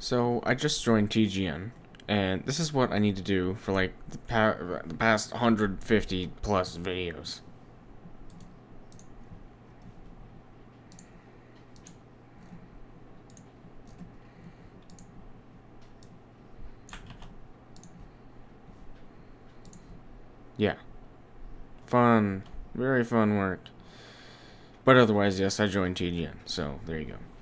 So I just joined TGN, and this is what I need to do for like the past 150 plus videos. Yeah, fun, very fun work. But otherwise, yes, I joined TGN, so there you go.